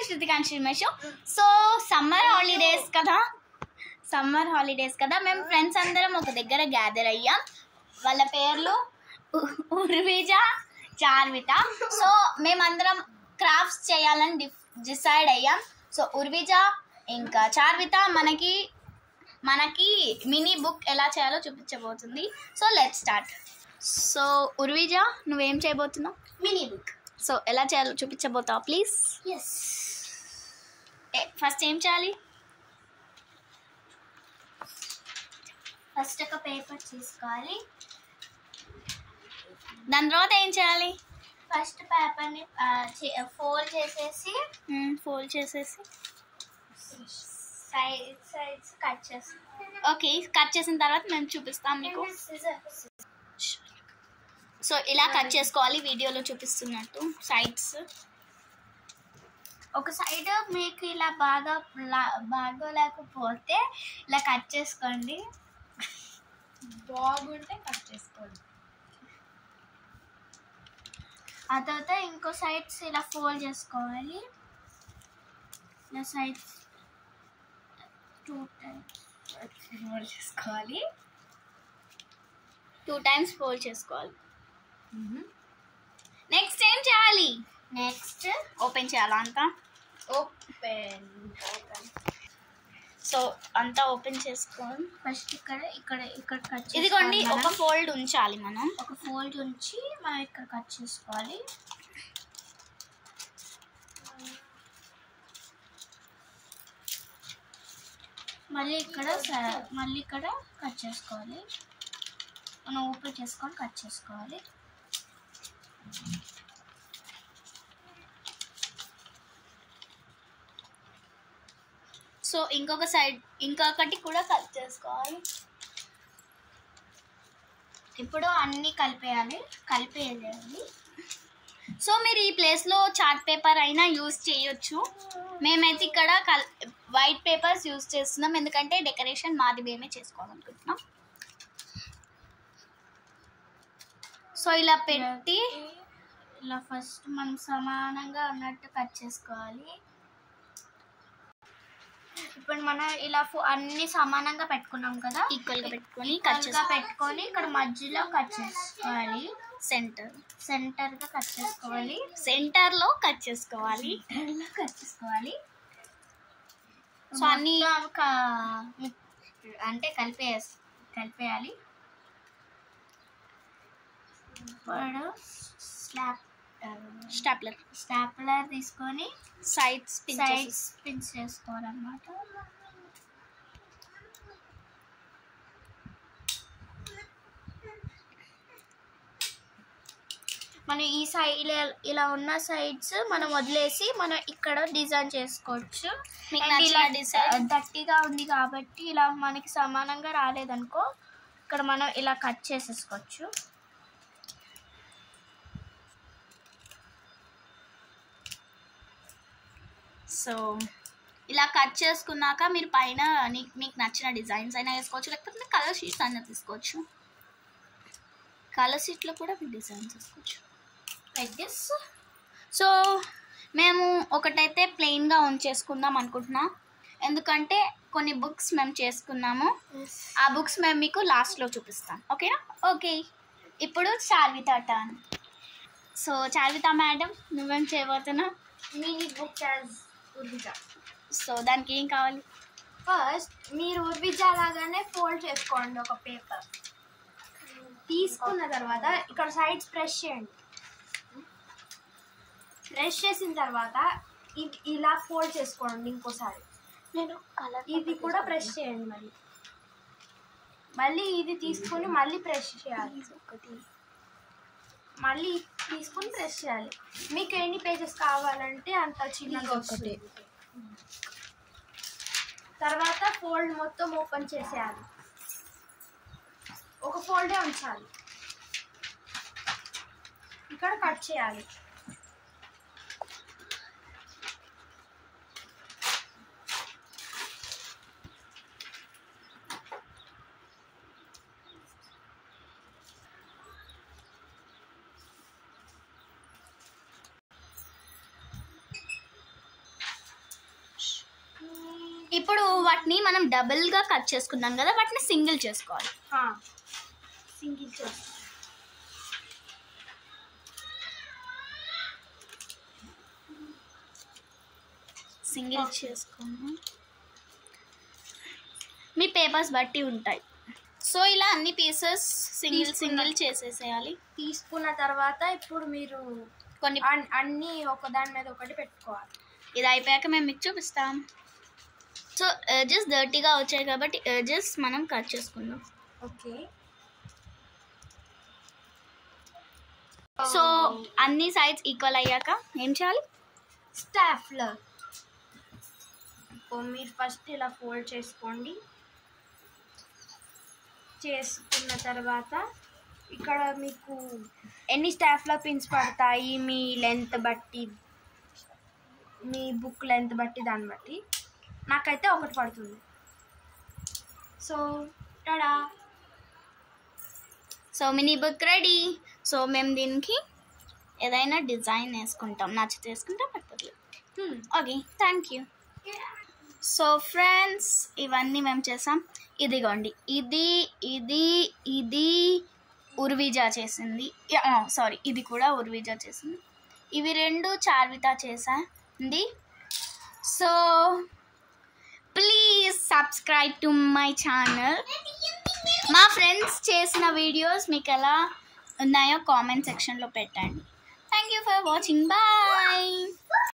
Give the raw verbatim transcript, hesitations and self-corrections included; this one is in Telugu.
శృతికాంత్ శ్రీమేష్. సో సమ్మర్ హాలిడేస్ కదా సమ్మర్ హాలిడేస్ కదా మేము ఫ్రెండ్స్ అందరం ఒక దగ్గర గ్యాదర్ అయ్యాం. వాళ్ళ పేర్లు ఉర్విజ, చార్విత. సో మేమందరం క్రాఫ్ట్స్ చేయాలని డిసైడ్ అయ్యాం. సో ఉర్విజ ఇంకా చార్విత మనకి మనకి మినీ బుక్ ఎలా చేయాలో చూపించబోతుంది. So let start. So Urvija నువ్వేం చేయబోతున్నావు? Mini book. సో ఎలా చేయాలో చూపించబోతావు ప్లీజ్? ఎస్. ఫస్ట్ ఏం చేయాలి? ఫస్ట్ ఒక పేపర్ తీసుకోవాలి. దాని తర్వాత ఏం చేయాలి? ఫస్ట్ పేపర్ని ఫోల్డ్ చేసేసి ఫోల్డ్ చేసేసి సైడ్ సైడ్స్ కట్ చేస్తాం. ఓకే, కట్ చేసిన తర్వాత మేము చూపిస్తాం మీకు. సో ఇలా కట్ చేసుకోవాలి వీడియోలో చూపిస్తున్నట్టు సైడ్స్. ఒక సైడ్ మీకు ఇలా బాగా బాగోలేకపోతే ఇలా కట్ చేసుకోండి, బాగుంటే కట్ చేసుకోండి. ఆ తర్వాత ఇంకో సైడ్స్ ఇలా ఫోల్డ్ చేసుకోవాలి. ఇలా సైడ్స్ టూ టైమ్స్ ఫోల్డ్ చేసుకోవాలి. టూ టైమ్స్ ఫోల్డ్ చేసుకోవాలి. నెక్స్ట్ ఏం చేయాలి? నెక్స్ట్ ఓపెన్ చేయాలా అంతా? ఓపెన్ ఓపెన్ సో అంతా ఓపెన్ చేసుకోవాలి. ఫస్ట్ ఇక్కడ ఇక్కడ ఇక్కడ కట్ ఇదిగోండి ఒక ఫోల్డ్ ఉంచాలి మనం. ఒక ఫోల్డ్ ఉంచి మనం ఇక్కడ కట్ చేసుకోవాలి. మళ్ళీ ఇక్కడ మళ్ళీ ఇక్కడ కట్ చేసుకోవాలి. మనం ఓపెన్ చేసుకొని కట్ చేసుకోవాలి. సో ఇంకొక సైడ్ ఇంకొకటి కూడా కట్ చేసుకోవాలి. ఇప్పుడు అన్నీ కలిపేయాలి కలిపేయాలి సో మీరు ఈ ప్లేస్లో చార్ట్ పేపర్ అయినా యూజ్ చేయొచ్చు. మేమైతే ఇక్కడ కల్ వైట్ పేపర్స్ యూజ్ చేస్తున్నాం, ఎందుకంటే డెకరేషన్ మాది మేమే చేసుకోవాలనుకుంటున్నాం. సో ఇలా పెట్టి ఇలా ఫస్ట్ మనం సమానంగా ఉన్నట్టు కట్ చేసుకోవాలి. ఇప్పుడు మనం ఇలా అన్ని సమానంగా పెట్టుకున్నాం కదా, ఈక్వల్గా పెట్టుకొని కట్ పెట్టుకొని ఇక్కడ మధ్యలో కట్ చేసుకోవాలి. సెంటర్ సెంటర్గా కట్ చేసుకోవాలి. సెంటర్లో కట్ చేసుకోవాలి కట్ చేసుకోవాలి. సో అన్ని అంటే కలిపే కలిపేయాలి. ఇప్పుడు స్లాప్ స్టాప్లర్ స్టాప్లర్ తీసుకొని సైడ్స్ సైడ్స్ పిన్స్ చేసుకోవాలన్నమాట. మనం ఈ సైడ్ ఇలా ఇలా ఉన్న సైడ్స్ మనం వదిలేసి మనం ఇక్కడ డిజైన్ చేసుకోవచ్చు. ఇలా గట్టిగా ఉంది కాబట్టి ఇలా మనకి సమానంగా రాలేదనుకో ఇక్కడ మనం ఇలా కట్ చేసేసుకోవచ్చు. సో ఇలా కట్ చేసుకున్నాక మీరు పైన మీకు నచ్చిన డిజైన్స్ అయినా వేసుకోవచ్చు, లేకపోతే కలర్ షీట్స్ అయినా తీసుకోవచ్చు. కలర్ షీట్లో కూడా మీరు డిజైన్స్ వేసుకోవచ్చు లైక్ దిస్. సో మేము ఒకటైతే ప్లెయిన్గా ఉంచేసుకుందాం అనుకుంటున్నాం, ఎందుకంటే కొన్ని బుక్స్ మేము చేసుకున్నాము. ఆ బుక్స్ మేము మీకు లాస్ట్లో చూపిస్తాం. ఓకేనా? ఓకే, ఇప్పుడు Charvitha turn. So Charvitha madam నువ్వేం చేయబోతున్నావు? Mini book as Urvija. So దానికి ఏం కావాలి? ఫస్ట్ మీరు ఉర్విజ లాగానే ఫోల్డ్ చేసుకోండి. ఒక పేపర్ తీసుకున్న తర్వాత ఇక్కడ సైడ్స్ ప్రెస్ చేయండి. ప్రెస్ చేసిన తర్వాత ఇది ఇలా ఫోల్డ్ చేసుకోండి. ఇంకోసారి నేను కలర్ ఇది కూడా ప్రెస్ చేయండి. మళ్ళీ మళ్ళీ ఇది తీసుకొని మళ్ళీ ప్రెస్ చేయాలి. ఒకటి మళ్ళీ తీసుకొని ప్రెస్ చేయాలి. మీకు ఎన్ని పేజెస్ కావాలంటే అంత చిన్నగా వస్తుంది. తర్వాత ఫోల్డ్ మొత్తం ఓపెన్ చేసేయాలి. ఒక ఫోల్డే ఉంచాలి. ఇక్కడ కట్ చేయాలి. వాటిని మనం డబుల్గా కట్ చేసుకున్నాం కదా, వాటిని సింగిల్ చేసుకోవాలి. సింగిల్ చేసి సింగిల్ చేసుకున్నాం. మీ పేపర్స్ బట్టి ఉంటాయి. సో ఇలా అన్ని పీసెస్ సింగిల్ సింగిల్ చేసేసేయాలి. తీసుకున్న తర్వాత ఇప్పుడు మీరు కొన్ని అన్- అన్నీ ఒకదాని మీద ఒకటి పెట్టుకోవాలి. ఇది అయిపోయాక మేము మీకు చూపిస్తాం. సో ఎడ్జెస్ డర్టీగా వచ్చాయి కాబట్టి ఎడ్జెస్ మనం కట్ చేసుకుందాం. ఓకే. సో అన్ని సైడ్స్ ఈక్వల్ అయ్యాక ఏం చేయాలి? స్టాప్లర్. మీరు ఫస్ట్ ఇలా ఫోల్డ్ చేసుకోండి. చేసుకున్న తర్వాత ఇక్కడ మీకు ఎన్ని స్టాప్లర్ పిన్స్ పడతాయి మీ లెంత్ బట్టి, మీ బుక్ లెంత్ బట్టి, దాన్ని బట్టి. నాకైతే ఒకటి పడుతుంది. So tada. So mini book ready. So మేము దీనికి ఏదైనా డిజైన్ వేసుకుంటాం, నచ్చితే వేసుకుంటాం, పర్లేదు. Okay, thank you. So friends, ఇవన్నీ మేము చేసాం. ఇదిగోండి, ఇది ఇది ఇది ఉర్విజా చేసింది. సారీ, ఇది కూడా ఉర్విజా చేసింది. ఇవి రెండు చార్విత చేసింది. So please subscribe to my channel. మా ఫ్రెండ్స్ చేసిన వీడియోస్ మీకు ఎలా ఉన్నాయో కామెంట్ సెక్షన్లో పెట్టండి. Thank you for watching. Bye.